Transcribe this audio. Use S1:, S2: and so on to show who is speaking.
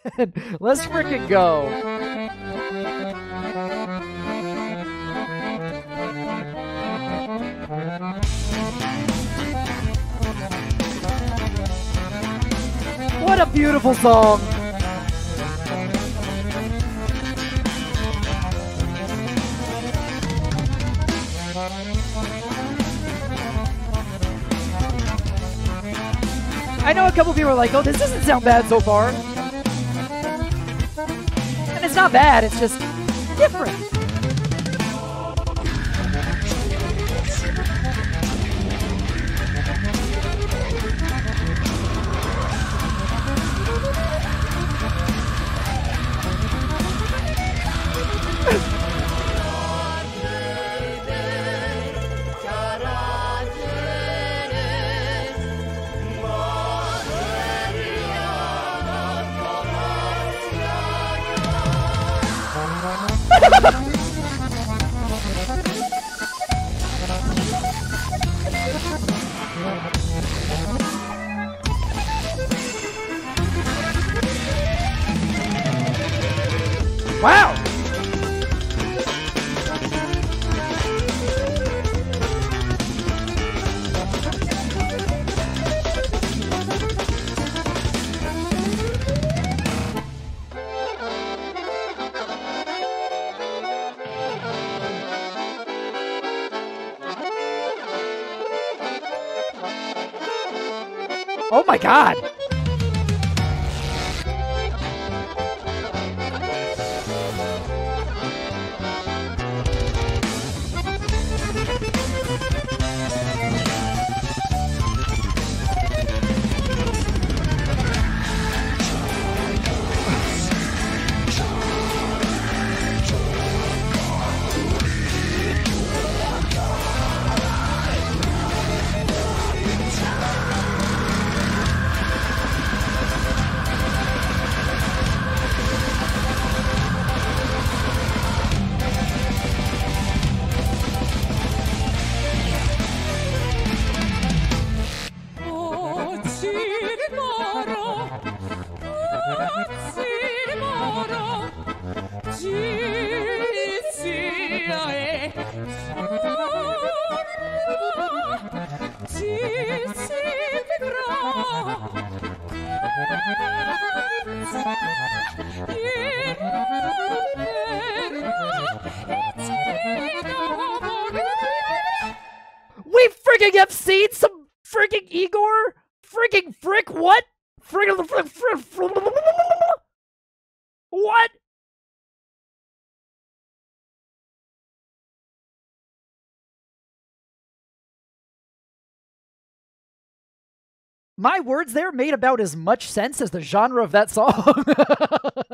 S1: Let's freaking go. What a beautiful song. I know a couple people are like, oh, this doesn't sound bad so far. And it's not bad, it's just different. Wow! Oh my god! We freaking have seen some freaking Igor? Freaking frick what? Freaking what? My words there made about as much sense as the genre of that song.